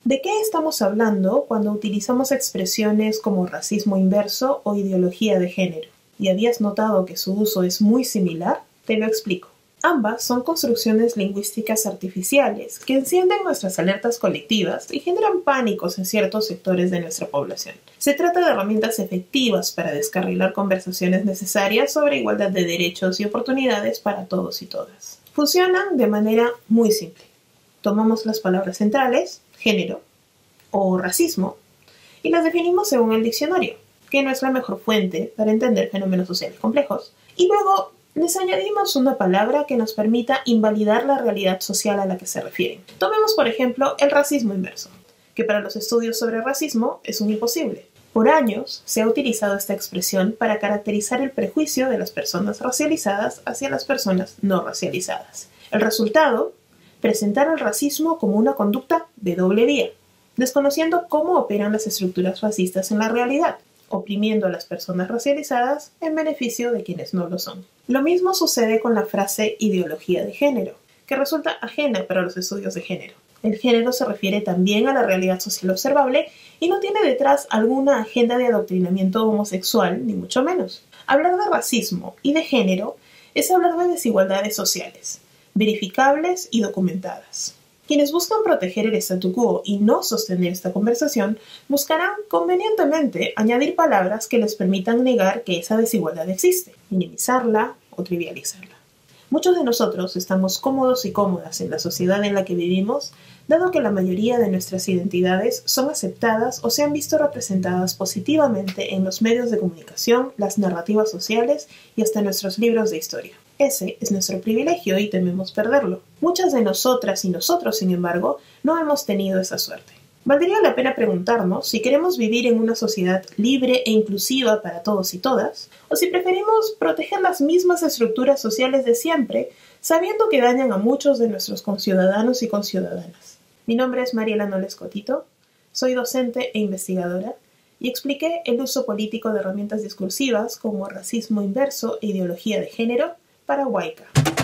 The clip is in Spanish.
¿De qué estamos hablando cuando utilizamos expresiones como racismo inverso o ideología de género? ¿Y habías notado que su uso es muy similar? Te lo explico. Ambas son construcciones lingüísticas artificiales que encienden nuestras alertas colectivas y generan pánicos en ciertos sectores de nuestra población. Se trata de herramientas efectivas para descarrilar conversaciones necesarias sobre igualdad de derechos y oportunidades para todos y todas. Funcionan de manera muy simple. Tomamos las palabras centrales, género o racismo, y las definimos según el diccionario, que no es la mejor fuente para entender fenómenos sociales complejos, y luego les añadimos una palabra que nos permita invalidar la realidad social a la que se refieren. Tomemos, por ejemplo, el racismo inverso, que para los estudios sobre racismo es un imposible. Por años se ha utilizado esta expresión para caracterizar el prejuicio de las personas racializadas hacia las personas no racializadas. El resultado: presentar el racismo como una conducta de doble vía, desconociendo cómo operan las estructuras racistas en la realidad, oprimiendo a las personas racializadas en beneficio de quienes no lo son. Lo mismo sucede con la frase ideología de género, que resulta ajena para los estudios de género. El género se refiere también a la realidad social observable y no tiene detrás alguna agenda de adoctrinamiento homosexual, ni mucho menos. Hablar de racismo y de género es hablar de desigualdades sociales, verificables y documentadas. Quienes buscan proteger el statu quo y no sostener esta conversación buscarán convenientemente añadir palabras que les permitan negar que esa desigualdad existe, minimizarla o trivializarla. Muchos de nosotros estamos cómodos y cómodas en la sociedad en la que vivimos, dado que la mayoría de nuestras identidades son aceptadas o se han visto representadas positivamente en los medios de comunicación, las narrativas sociales y hasta nuestros libros de historia. Ese es nuestro privilegio y tememos perderlo. Muchas de nosotras y nosotros, sin embargo, no hemos tenido esa suerte. Valdría la pena preguntarnos si queremos vivir en una sociedad libre e inclusiva para todos y todas, o si preferimos proteger las mismas estructuras sociales de siempre, sabiendo que dañan a muchos de nuestros conciudadanos y conciudadanas. Mi nombre es Mariela Noles Cotito, soy docente e investigadora, y expliqué el uso político de herramientas discursivas como racismo inverso e ideología de género para Huayca.